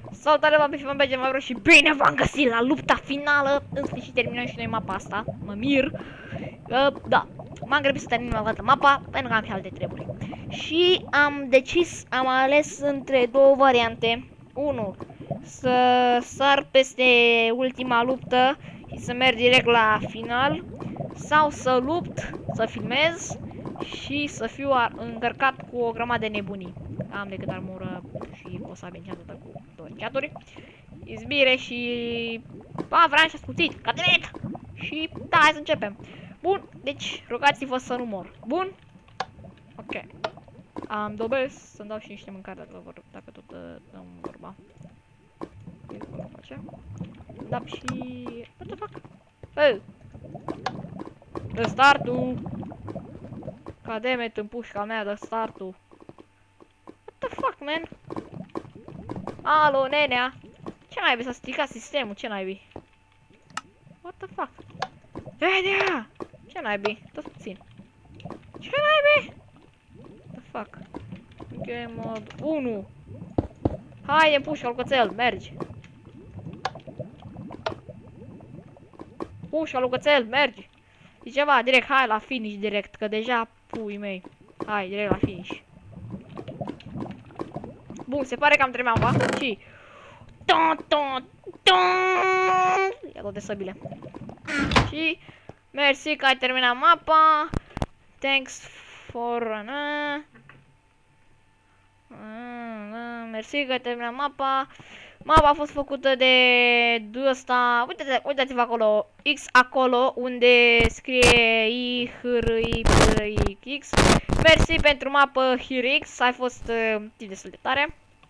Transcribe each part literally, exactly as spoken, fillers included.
Salutare, v-am pe mergem mai vreau și bine v-am găsit la lupta finală. În sfârșit terminăm și noi mapa asta. Mă mir. uh, Da, m-am grăbit să termin toată mapa pentru că am și alte treburi. Și am decis, am ales între două variante. Unu, să sar peste ultima luptă și să merg direct la final, sau să lupt, să filmez și să fiu încărcat cu o grămadă de nebunii. Am decât armură și o să avem ceatată cu două ceaturi, izbire și... A, vreau și ascuțit, cadenet! Și da, hai să începem. Bun, deci rugați-vă să nu mor. Bun? Ok. Am dobesc să-mi dau și niște mâncare dacă, vor, dacă tot uh, am vorba. Da, și... What the fuck? Hey! Dă startul! Cademet în pușca mea, dă startul! What the fuck, man? Alo, nenea! Ce naibii, s-a stricat sistemul, ce naibii? What the fuck? Nenea! Ce naibii? Tot puțin. Ce naibii? What the fuck? Game mode unu. Haide, pușca, lucățel, mergi! Pușca, lucățel, mergi! E ceva, direct, hai la finish direct, că deja pui mei. Hai, direct la finish. Bun, se pare că am terminat mapa și... Ton, ton, ton! Ia de săbile. Și... Mersi că ai terminat mapa. Thanks for... Uh, uh, mersi că ai terminat mapa. Mapa a fost făcută de ăsta. Uitați-vă uitați acolo, X acolo unde scrie I H R I P I X. Mersi pentru mapă H R X, ai fost uh, destul de tare.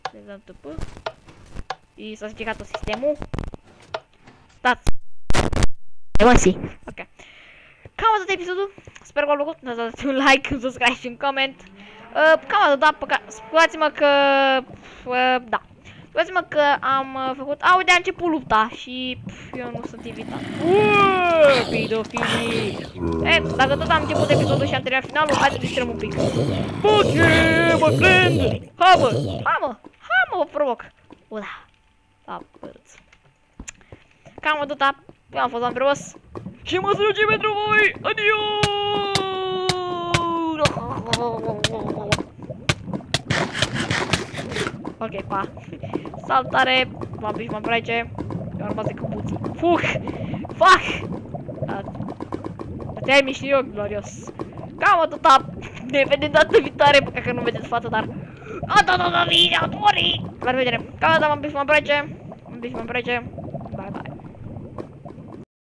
Și s-a stricat tot sistemul. Stați. Mersi. Ok. Cam atât episodul. Sper că v-a plăcut. Nu dați un like, un subscribe și un comment. Uh, cam atât, da, păcat. Scuzați-mă că... Uh, da. Scuzați-mă că am uh, făcut... A, uite, a început lupta și pf, eu nu sunt invitat. Uuuu, pedofilii! E, dacă tot am început episodul și am terminat finalul, hai să distrăm un pic. Ok, mă prend! Ha, mă! Ha, mă! Ha, mă, vă provoc! Ula! A, părăț. Cam atâta. Eu am fost Ambros. Și mă slugi pentru voi! Adio! Ok, pa! Salutare! M-am piși, m-am prece. Eu am rămas de căpuții. Fuc! Fuck! Te-ai miști eu, glorios. Cam atâta. Ne vedem data viitoare, păcat că nu vedeți față, dar... Atâta, bine, atori! La revedere! Cam atâta, m-am piși, m-am prece. M-am piși, m-am prece. Bye, bye.